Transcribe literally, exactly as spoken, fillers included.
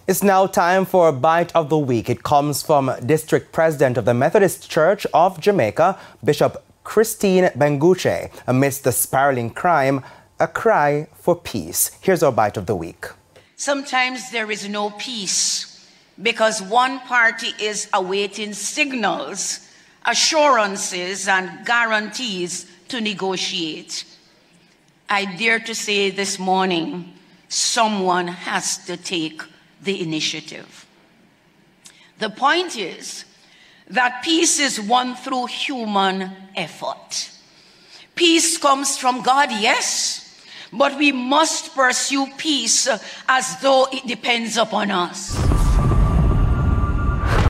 It's now time for a Bite of the Week. It comes from District President of the Methodist Church of Jamaica, Bishop Gooden Benguche. Amidst the spiraling crime, a cry for peace. Here's our Bite of the Week. Sometimes there is no peace because one party is awaiting signals, assurances, and guarantees to negotiate. I dare to say this morning, someone has to take the initiative. The point is that peace is won through human effort. Peace comes from God, yes, but we must pursue peace as though it depends upon us.